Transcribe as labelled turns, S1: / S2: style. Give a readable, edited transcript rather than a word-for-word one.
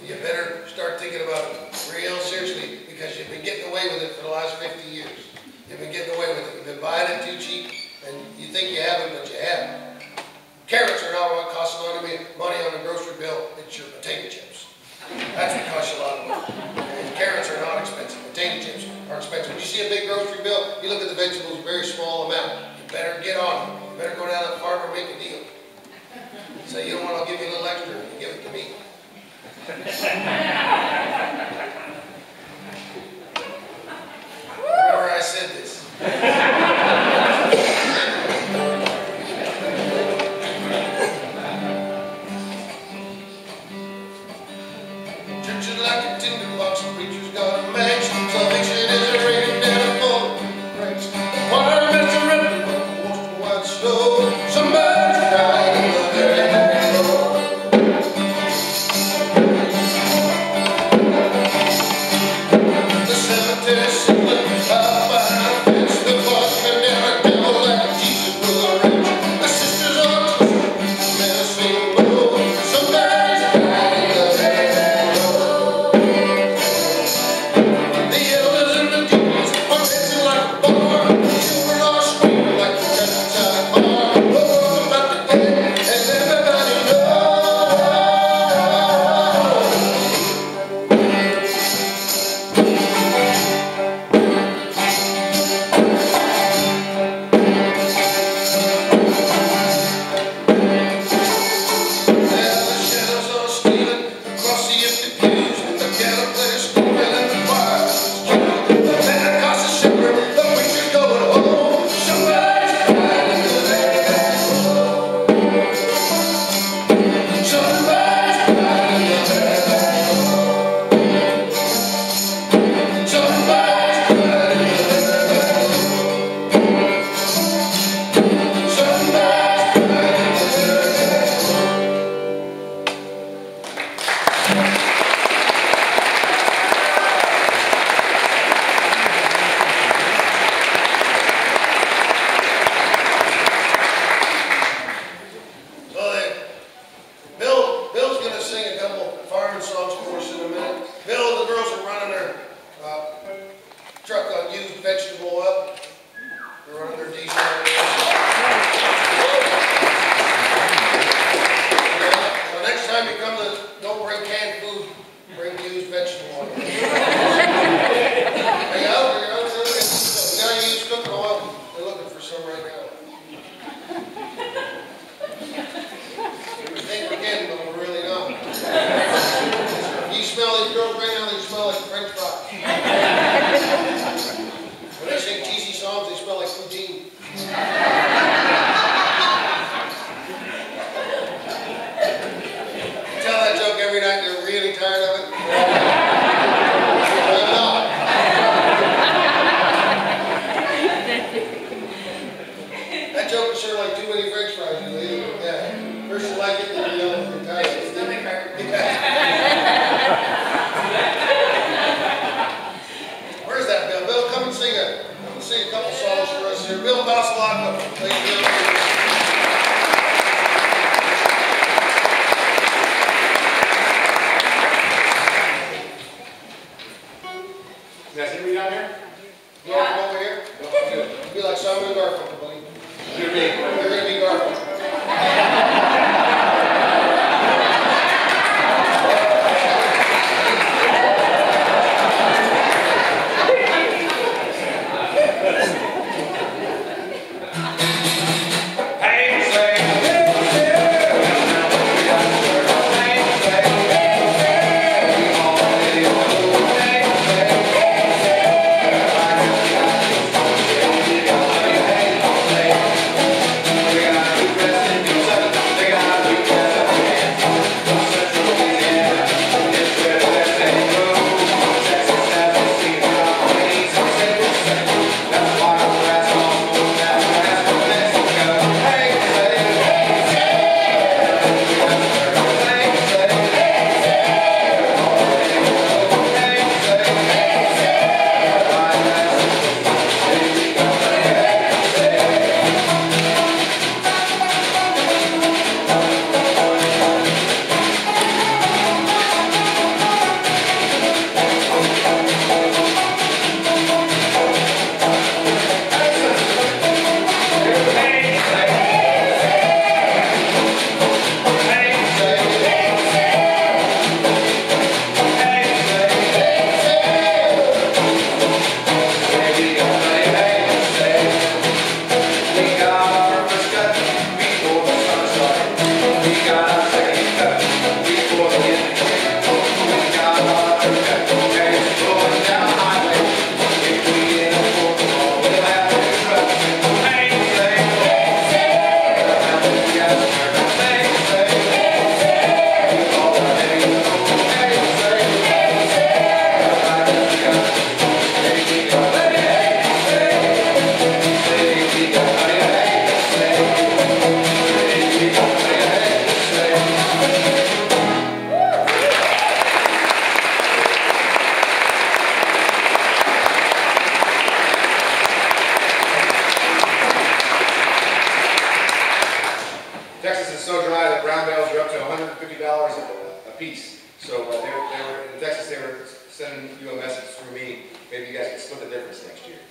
S1: you better start thinking about it real seriously, because you've been getting away with it for the last 50 years. You've been getting away with it. You've been buying it too cheap, and you think you haven't, but you haven't. Carrots are not what costs a lot of money on the grocery bill. It's your potato chips. That's what costs you a lot of money. And carrots are not expensive. Potato chips are expensive. When you see a big grocery bill, you look at the vegetables, a very small amount. You better get on it. You better go down to the farm and make a deal. Say, you don't want to give you a little extra, you give it to me. Remember I said this. Church is like a tinderbox, the preacher's got a mansion, salvation is a raining down full of cracks. The choir makes a river, but the most wide snow. Somebody's crying in the very
S2: up to $150 a piece. So they were in Texas. They were sending you a message through me. Maybe you guys can split the difference next year.